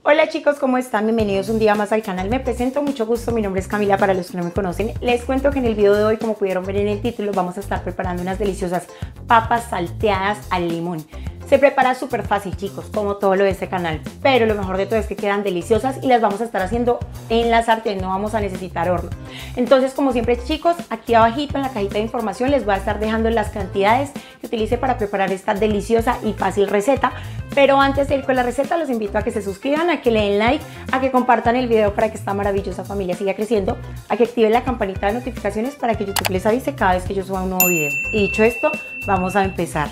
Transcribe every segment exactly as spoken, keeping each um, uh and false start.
Hola chicos, ¿cómo están? Bienvenidos un día más al canal. Me presento, mucho gusto, mi nombre es Camila para los que no me conocen. Les cuento que en el video de hoy, como pudieron ver en el título, vamos a estar preparando unas deliciosas papas salteadas al limón. Se prepara súper fácil chicos, como todo lo de este canal, pero lo mejor de todo es que quedan deliciosas y las vamos a estar haciendo en la sartén, no vamos a necesitar horno. Entonces, como siempre chicos, aquí abajito en la cajita de información les voy a estar dejando las cantidades que utilice para preparar esta deliciosa y fácil receta. Pero antes de ir con la receta, los invito a que se suscriban, a que le den like, a que compartan el video para que esta maravillosa familia siga creciendo, a que activen la campanita de notificaciones para que YouTube les avise cada vez que yo suba un nuevo video. Y dicho esto, vamos a empezar.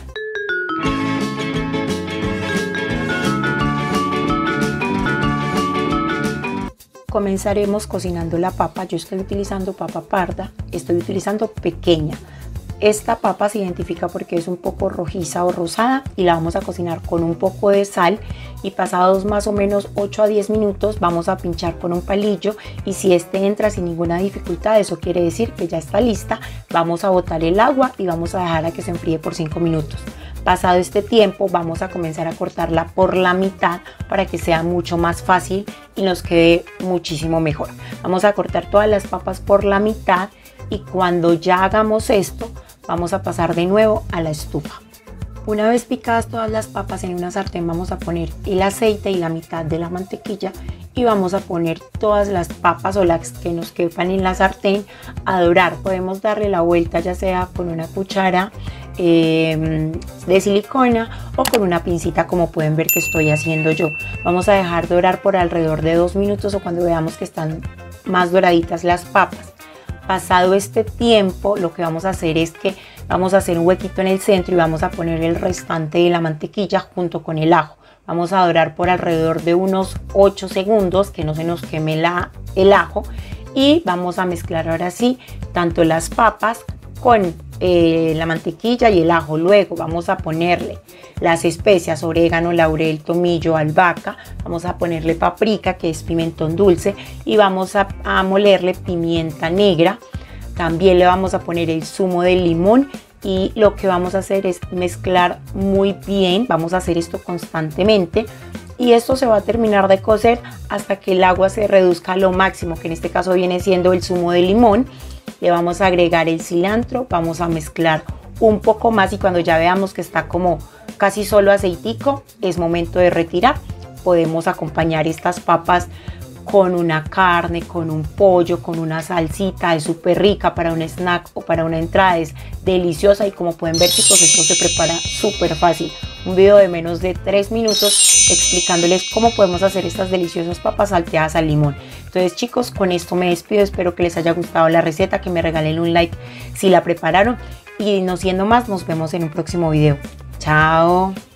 Comenzaremos cocinando la papa. Yo estoy utilizando papa parda, estoy utilizando pequeña. Esta papa se identifica porque es un poco rojiza o rosada y la vamos a cocinar con un poco de sal y pasados más o menos ocho a diez minutos vamos a pinchar con un palillo y si este entra sin ninguna dificultad, eso quiere decir que ya está lista. Vamos a botar el agua y vamos a dejarla que se enfríe por cinco minutos. Pasado este tiempo vamos a comenzar a cortarla por la mitad para que sea mucho más fácil y nos quede muchísimo mejor. Vamos a cortar todas las papas por la mitad y cuando ya hagamos esto vamos a pasar de nuevo a la estufa. Una vez picadas todas las papas en una sartén vamos a poner el aceite y la mitad de la mantequilla y vamos a poner todas las papas o las que nos quepan en la sartén a dorar. Podemos darle la vuelta ya sea con una cuchara eh, de silicona o con una pincita como pueden ver que estoy haciendo yo. Vamos a dejar dorar por alrededor de dos minutos o cuando veamos que están más doraditas las papas. Pasado este tiempo lo que vamos a hacer es que vamos a hacer un huequito en el centro y vamos a poner el restante de la mantequilla junto con el ajo. Vamos a dorar por alrededor de unos ocho segundos que no se nos queme la, el ajo y vamos a mezclar ahora sí tanto las papas con eh, la mantequilla y el ajo. Luego vamos a ponerle las especias, orégano, laurel, tomillo, albahaca, vamos a ponerle paprika que es pimentón dulce y vamos a, a molerle pimienta negra. También le vamos a poner el zumo de limón y lo que vamos a hacer es mezclar muy bien. Vamos a hacer esto constantemente y esto se va a terminar de cocer hasta que el agua se reduzca a lo máximo, que en este caso viene siendo el zumo de limón. Le vamos a agregar el cilantro, vamos a mezclar un poco más y cuando ya veamos que está como casi solo aceitico, es momento de retirar. Podemos acompañar estas papas con una carne, con un pollo, con una salsita, es súper rica para un snack o para una entrada, es deliciosa y como pueden ver chicos, esto se prepara súper fácil. Un video de menos de tres minutos explicándoles cómo podemos hacer estas deliciosas papas salteadas al limón. Entonces chicos, con esto me despido, espero que les haya gustado la receta, que me regalen un like si la prepararon y no siendo más, nos vemos en un próximo video. Chao.